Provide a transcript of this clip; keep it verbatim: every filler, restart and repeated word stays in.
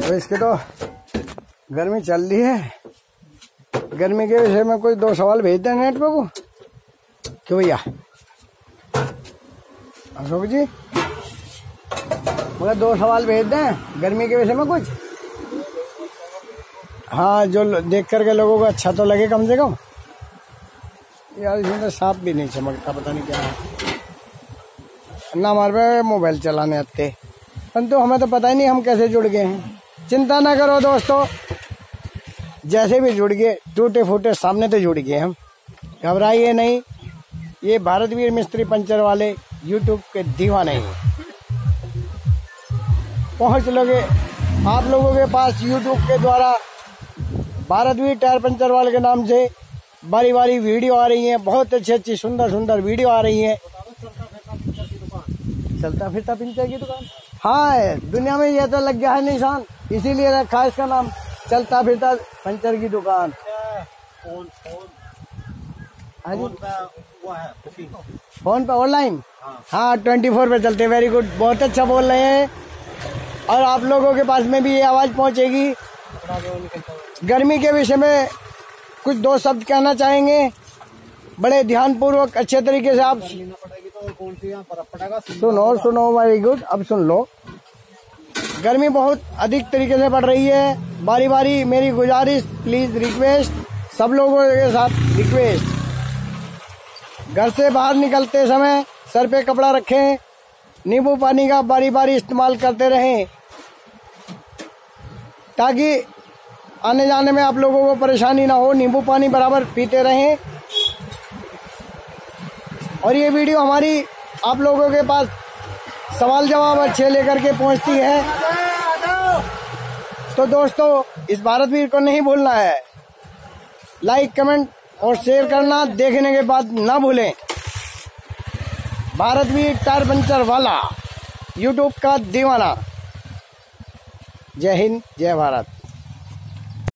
तो इसके तो गर्मी चल रही है, गर्मी के विषय में कोई दो सवाल भेज दें नेट पे को। क्यों भैया अशोक जी, मुझे दो सवाल भेज दें गर्मी के विषय में कुछ। हाँ, जो देख करके लोगों को अच्छा तो लगे कम से कम। यार इसमें तो सांप भी नहीं चमकता, पता नहीं क्या है ना। हमारे पे मोबाइल चलाने आते, परंतु हमें तो पता ही नहीं हम कैसे जुड़ गए हैं। चिंता ना करो दोस्तों, जैसे भी जुड़ गए टूटे फूटे सामने तो जुड़ गए हम, घबराइए नहीं। ये भारतवीर मिस्त्री पंचर वाले यूट्यूब के दीवाने हैं। पहुंच लोगे आप लोगों के पास यूट्यूब के द्वारा भारतवीर टायर पंचर वाले के नाम से बारी बारी वीडियो आ रही है, बहुत अच्छी अच्छी सुंदर सुंदर वीडियो आ रही है। चलता फिरता पंचर की दुकान, हाँ दुनिया में ये तो लग गया है निशान, इसीलिए रखा है इसका नाम, चलता फिरता पंचर की दुकान। फोन फोन पे ऑनलाइन, हाँ ट्वेंटी फोर पे चलते। वेरी गुड, बहुत अच्छा बोल रहे हैं। और आप लोगों के पास में भी ये आवाज पहुंचेगी। गर्मी के विषय में कुछ दो शब्द कहना चाहेंगे, बड़े ध्यान पूर्वक अच्छे तरीके से आप सुनो सुनो वेरी गुड। अब सुन लो, गर्मी बहुत अधिक तरीके से बढ़ रही है। बारी बारी मेरी गुजारिश, प्लीज रिक्वेस्ट, सब लोगों के साथ रिक्वेस्ट, घर से बाहर निकलते समय सर पे कपड़ा रखें, नींबू पानी का बारी बारी इस्तेमाल करते रहें, ताकि आने जाने में आप लोगों को परेशानी ना हो। नींबू पानी बराबर पीते रहें। और ये वीडियो हमारी आप लोगों के पास सवाल जवाब अच्छे लेकर के पहुंचती है, तो दोस्तों इस भारतवीर को नहीं भूलना है। लाइक कमेंट और शेयर करना देखने के बाद ना भूलें। भारतवीर टायर पंचर वाला यूट्यूब का दीवाना। जय हिंद, जय भारत।